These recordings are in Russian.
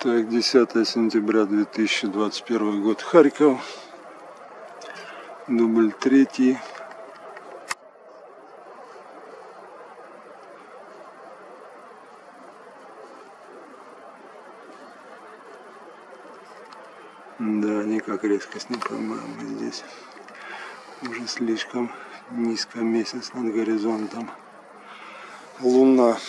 Так, 10 сентября 2021 год, Харьков, дубль 3. Да, никак резкость не поймаем мы здесь. Уже слишком низко месяц над горизонтом. Луна.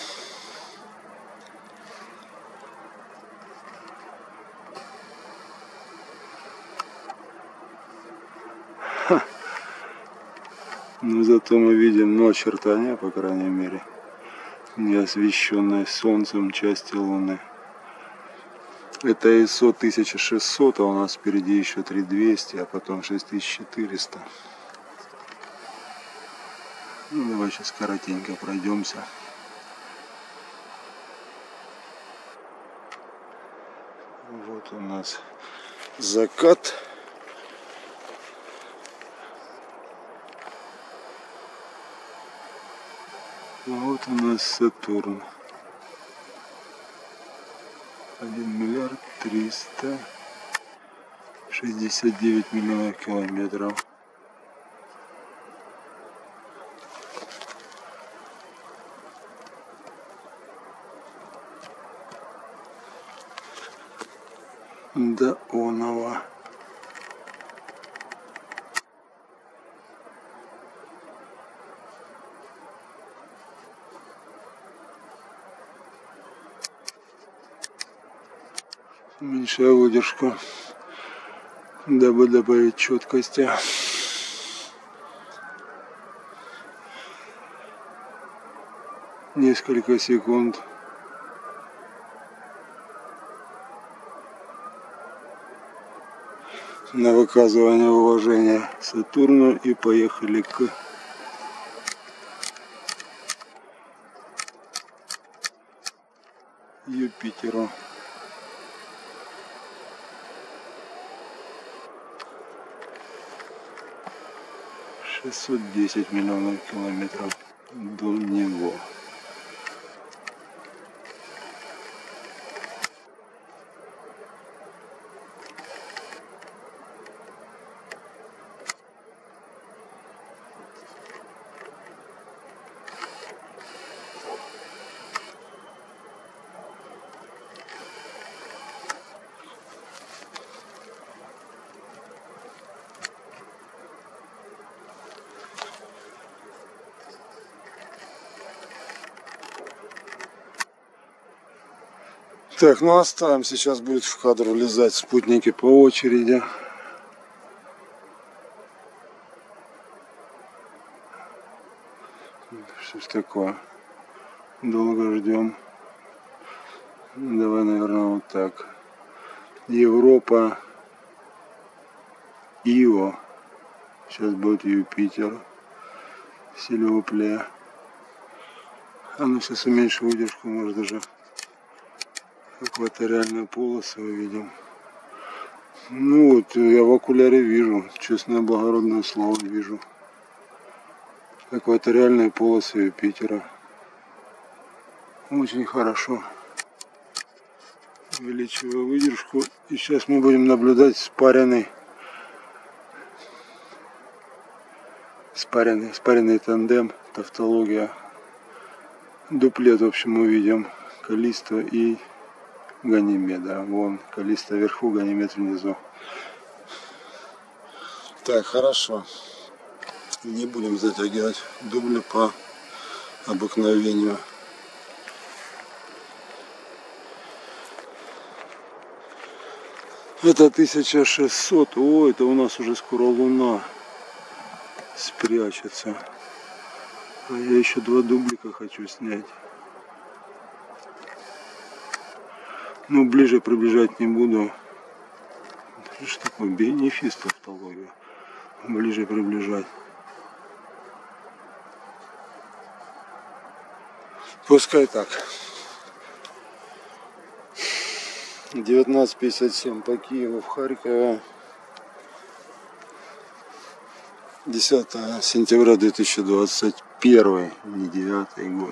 Но зато мы видим, ну, очертания, по крайней мере, не освещенной солнцем части Луны. Это ISO 1600, а у нас впереди еще 3200, а потом 6400. Ну, давай сейчас коротенько пройдемся. Вот у нас закат. Вот у нас Сатурн. 1 миллиард 369 миллионов километров. До оного. Уменьшаю выдержку, дабы добавить четкости. Несколько секунд. На выказывание уважения Сатурну и поехали к Юпитеру. — 610 миллионов километров до него. Так, ну оставим, сейчас будет в кадр влезать спутники по очереди. Что ж такое? Долго ждем. Давай, наверное, вот так. Европа, Ио. Сейчас будет Юпитер. Силиоплея. А ну сейчас уменьшу выдержку, может даже экваториальную полосу увидим. Ну вот, я в окуляре вижу, честное благородное слово вижу. Экваториальные полосы Юпитера. Очень хорошо. Увеличиваю выдержку. И сейчас мы будем наблюдать спаренный тандем, тавтология. Дуплет, в общем, увидим. Каллисто и Ганимеда. Вон Каллисто вверху, Ганимед внизу. Так, хорошо. Не будем затягивать дубли по обыкновению. Это 1600. О, это у нас уже скоро Луна спрячется. А я еще 2 дублика хочу снять. Ну, ближе приближать не буду. Что такое бенефис тавтология? Ближе приближать. Пускай так. 19:57 по Киеву в Харькове. 10 сентября 2021, не 9 год.